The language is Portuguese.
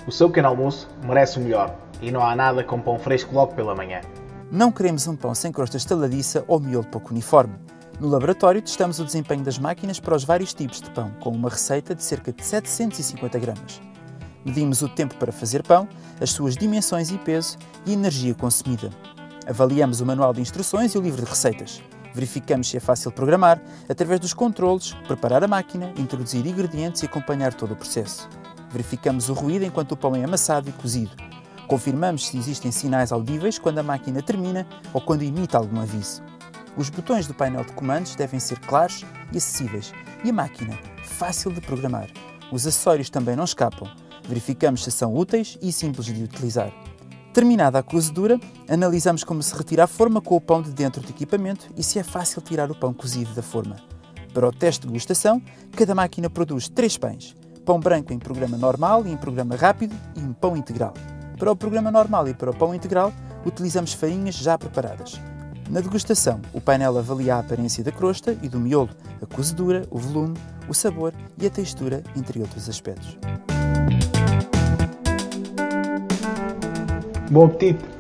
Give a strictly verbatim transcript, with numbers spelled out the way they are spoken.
O seu pequeno almoço merece o melhor e não há nada como pão fresco logo pela manhã. Não queremos um pão sem crosta estaladiça ou miolo pouco uniforme. No laboratório testamos o desempenho das máquinas para os vários tipos de pão, com uma receita de cerca de setecentos e cinquenta gramas. Medimos o tempo para fazer pão, as suas dimensões e peso e a energia consumida. Avaliamos o manual de instruções e o livro de receitas. Verificamos se é fácil programar, através dos controlos, preparar a máquina, introduzir ingredientes e acompanhar todo o processo. Verificamos o ruído enquanto o pão é amassado e cozido. Confirmamos se existem sinais audíveis quando a máquina termina ou quando emite algum aviso. Os botões do painel de comandos devem ser claros e acessíveis e a máquina fácil de programar. Os acessórios também não escapam. Verificamos se são úteis e simples de utilizar. Terminada a cozedura, analisamos como se retira a forma com o pão de dentro do equipamento e se é fácil tirar o pão cozido da forma. Para o teste de degustação, cada máquina produz três pães: pão branco em programa normal e em programa rápido e um pão integral. Para o programa normal e para o pão integral, utilizamos farinhas já preparadas. Na degustação, o painel avalia a aparência da crosta e do miolo, a cozedura, o volume, o sabor e a textura, entre outros aspectos. Bom apetite!